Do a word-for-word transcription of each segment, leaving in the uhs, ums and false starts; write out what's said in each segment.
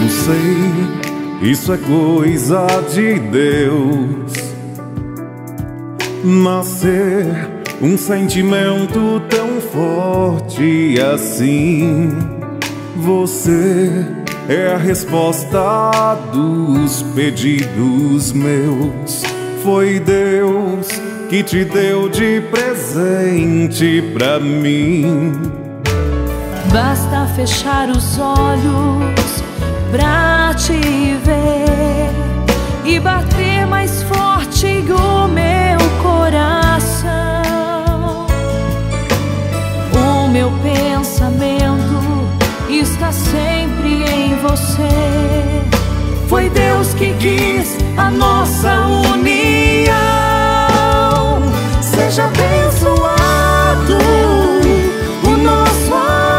sei, isso é coisa de Deus. Nascer um sentimento tão forte assim. Você é a resposta dos pedidos meus. Foi Deus que te deu de presente pra mim. Basta fechar os olhos pra te ver e bater mais forte o meu coração. O meu pensamento está sempre em você. Foi Deus que quis a nossa união. Seja abençoado o nosso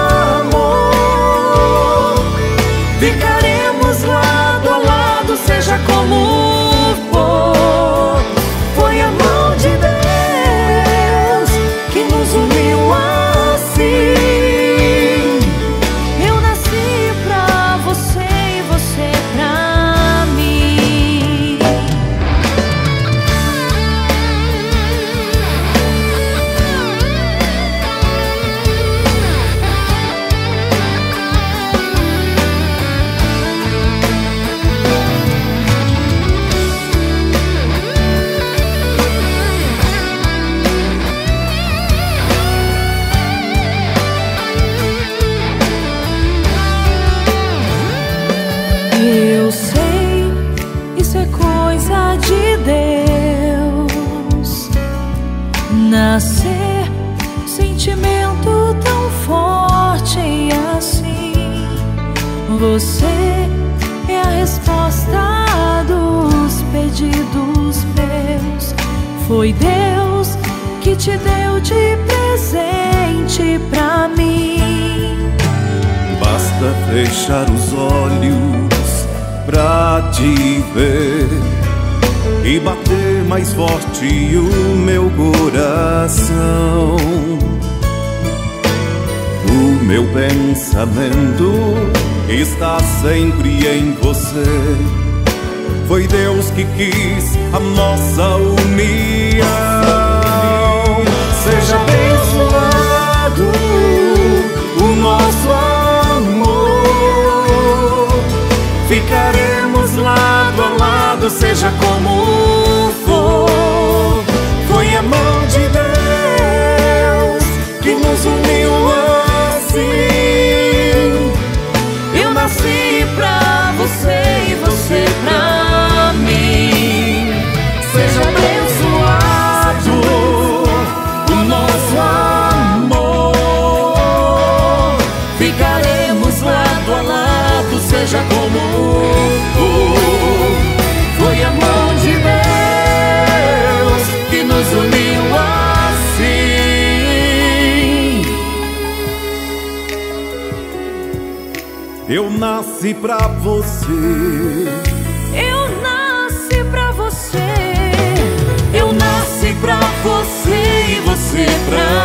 amor. Ficaremos lado a lado, seja como for. Foi a mão de Deus que nos uniu assim. Eu nasci pra você e você pra mim. Eu sei, isso é coisa de Deus. Nascer sentimento tão forte assim. Você é a resposta dos pedidos meus. Foi Deus que te deu de presente pra mim. Basta fechar os olhos pra te ver e bater mais forte o meu coração. O meu pensamento está sempre em você. Foi Deus que quis a nossa união. Seja abençoado o nosso amor. Ficaremos lado a lado, seja como for. Foi a mão de Deus que nos uniu assim. Eu nasci pra você e você pra mim. Seja abençoado o nosso amor. Ficaremos lado a lado, seja como for. Foi a mão de Deus que nos uniu assim. Eu nasci pra você. Eu nasci pra você. Eu nasci pra você e você pra